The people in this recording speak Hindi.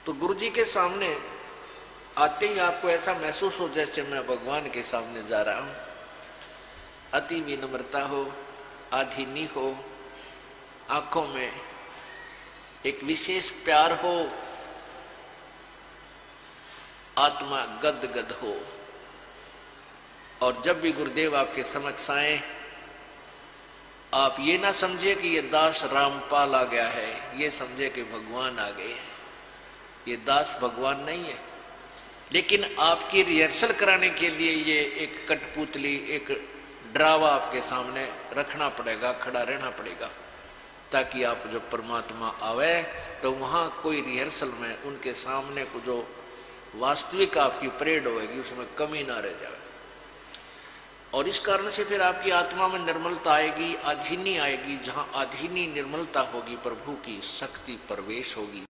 तो गुरु जी के सामने आते ही आपको ऐसा महसूस हो जैसे मैं भगवान के सामने जा रहा हूं। अति विनम्रता हो, आधीनी हो, आंखों में एक विशेष प्यार हो, आत्मा गदगद हो। और जब भी गुरुदेव आपके समक्ष आए, आप ये ना समझे कि ये दास रामपाल आ गया है, ये समझे कि भगवान आ गए हैं। ये दास भगवान नहीं है, लेकिन आपकी रिहर्सल कराने के लिए ये एक कठपुतली, एक ड्रावा आपके सामने रखना पड़ेगा, खड़ा रहना पड़ेगा, ताकि आप जब परमात्मा आवे तो वहां कोई रिहर्सल में उनके सामने को जो वास्तविक आपकी परेड होगी उसमें कमी ना रह जाए। और इस कारण से फिर आपकी आत्मा में निर्मलता आएगी, आधीनी आएगी। जहां आधीनी निर्मलता होगी, प्रभु की शक्ति प्रवेश होगी।